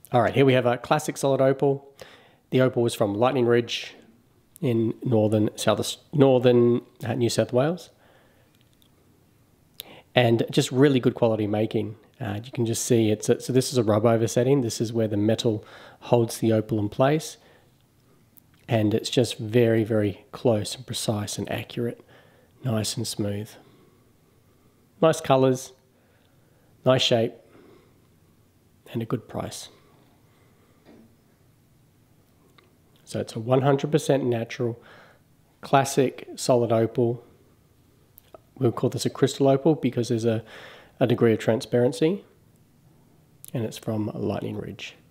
All right, here we have a classic solid opal. The opal was from Lightning Ridge in northern New South Wales. And just really good quality making. You can just see it's so this is a rub over setting. This is where the metal holds the opal in place. And it's just very, very close and precise and accurate. Nice and smooth. Nice colors, nice shape, and a good price. So it's a 100% natural, classic solid opal. We'll call this a crystal opal because there's a degree of transparency, and it's from Lightning Ridge.